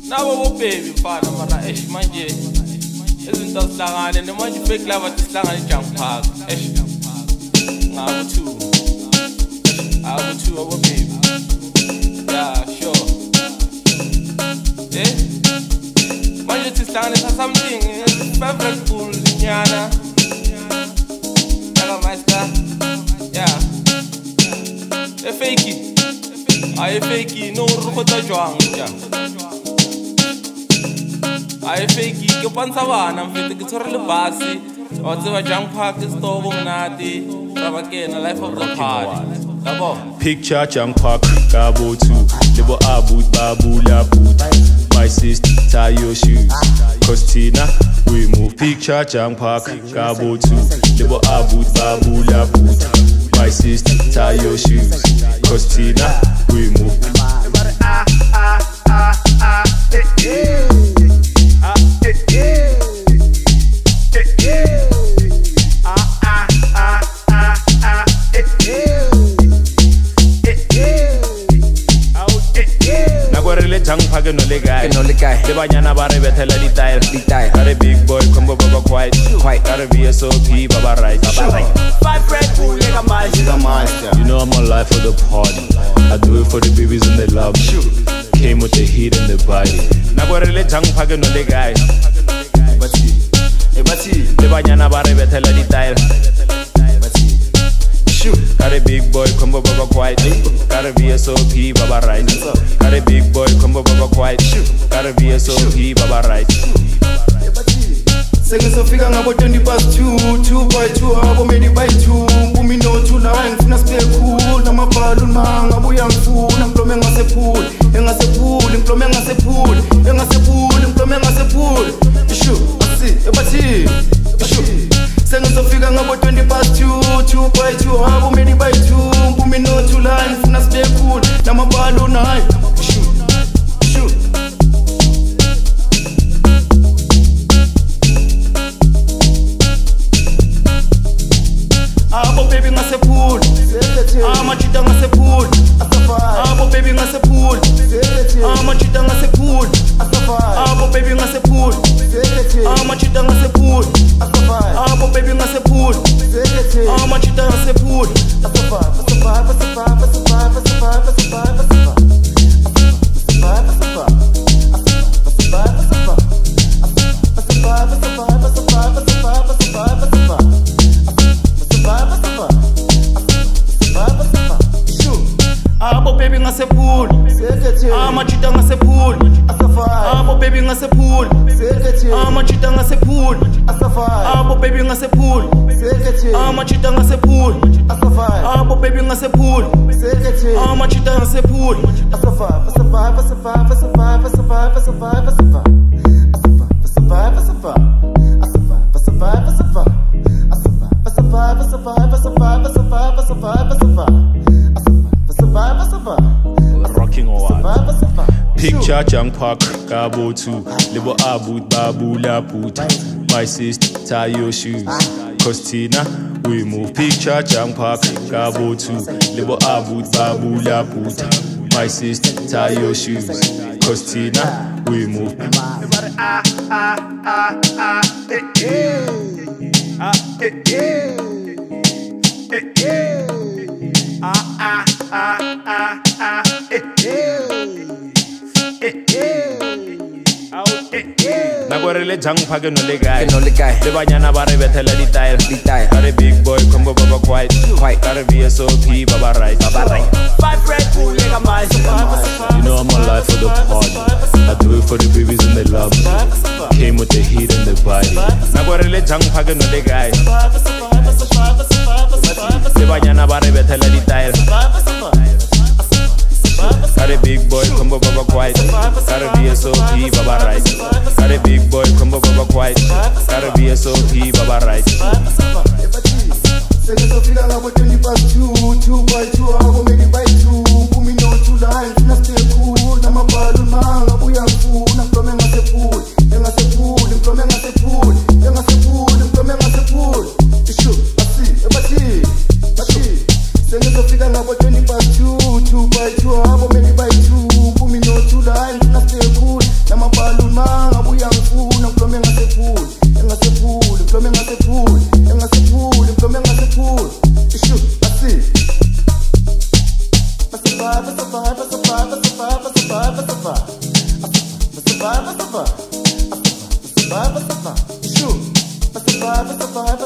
Nabo baby mfana mara manje izinto sihlangane nemanje fake love sihlangane Junk Park ngawu two abo baby yeah sure manje sihlangane something favorite cool nyana yaga master yeah fake I fake no rukota jwang ja I fake ke pantsha bana mfete ke tshware le basi wa tseba Junk Park store bonate ba kena life of the party yabo picture Junk Park Gabo 2 lebo abu babula boot my sister tie your shoes Costina we move picture Junk Park Gabo 2 lebo abu babula boot my sister tie your shoes Costina we move Junk Park no le guy le banyana ba re bethela di tire are big boy combo baba quiet are VSOP baba right five red bull like a master you know I'm alive for the party I do it for the babies and they love me came with the heat and the body na go re le Junk Park no le guy le banyana ba re bethela di tire got a big boy combo baba quiet got a VSOP baba right got a big boy combo baba quiet got a VSOP baba right Sengizofika ngabo 20 past 2 2 by 2 abo made by 2 bumi no 2 la ngifuna sibe cool nama balloon manga buya ngifuna ngiplome ngase pool ngiplome ngase pool ngiplome ngase pool ishu asi ebathi ishu Sengizofika ngabo 20 past 2 2 by 2 abo made by 2 bumi no 2 la ngifuna sibe cool nama balloon ishu ishu Abo baby ngase pool amachita ngase pool abo baby ngase pool amachita ngase pool abo baby ngase pool amachita ngase pool abo baby ngase pool amachita ngase pool Abo baby ngase pool amachita ngase pool abo baby ngase pool amachita ngase pool abo baby ngase pool amachita ngase pool abo baby ngase pool amachita ngase pool rocking or what picture Junk Park Gabo 2 lebo abu babula boot my sister tie your shoes Costina we move picture Junk Park Gabo 2 lebo abu babula boot my sister tie your shoes Costina we move na go re le Junk Park no le guy le banyana ba re bethela di tire got a big boy combo baba quiet got a VSOP baba right five red bull like a master you know I'm alive for the party I do it for the babies and they love me came with the heat and the body na go re le Junk Park no le guy le banyana ba re bethela di tire got a big boy combo baba quiet got a VSOP baba right got a big boy combo baba quiet got a VSOP baba right Sengizofika ngabo 20 past 2 2 by 2 abo made by 2 bumi no 2 la ngifuna sibe cool nama balloon manga buya ngifuna ngiplome ngase pool ngiplome ngase pool ngiplome ngase pool ishu asi ebathi Sengizofika ngabo 20 past 2 2 by 2 abo made by 2 bumi no 2 la ngifuna sibe cool nama survive, I survive. Sure, I survive, I survive.